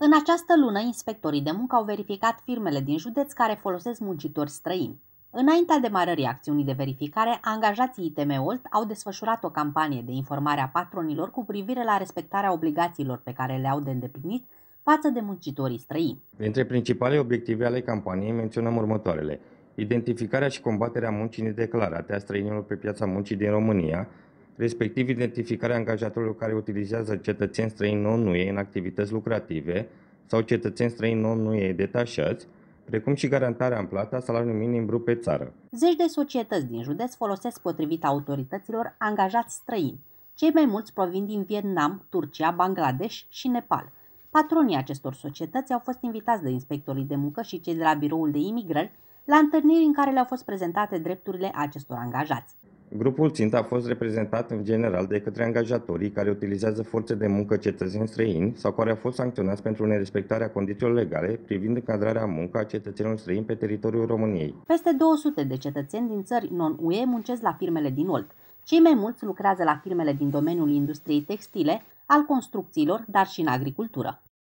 În această lună, inspectorii de muncă au verificat firmele din județ care folosesc muncitori străini. Înaintea demarării acțiunii de verificare, angajații ITM Olt au desfășurat o campanie de informare a patronilor cu privire la respectarea obligațiilor pe care le au de îndeplinit față de muncitorii străini. Printre principalele obiective ale campaniei menționăm următoarele: identificarea și combaterea muncii nedeclarate a străinilor pe piața muncii din România, respectiv identificarea angajatorilor care utilizează cetățeni străini non-UE în activități lucrative sau cetățeni străini non-UE detașați, precum și garantarea în plată a salariului minim brut pe țară. Zeci de societăți din județ folosesc, potrivit autorităților, angajați străini. Cei mai mulți provin din Vietnam, Turcia, Bangladesh și Nepal. Patronii acestor societăți au fost invitați de inspectorii de muncă și cei de la Biroul de Imigrări la întâlniri în care le-au fost prezentate drepturile acestor angajați. Grupul țintă a fost reprezentat în general de către angajatorii care utilizează forțe de muncă cetățeni străini sau care au fost sancționați pentru nerespectarea condițiilor legale privind încadrarea în muncă a cetățenilor străini pe teritoriul României. Peste 200 de cetățeni din țări non-UE muncesc la firmele din Olt. Cei mai mulți lucrează la firmele din domeniul industriei textile, al construcțiilor, dar și în agricultură.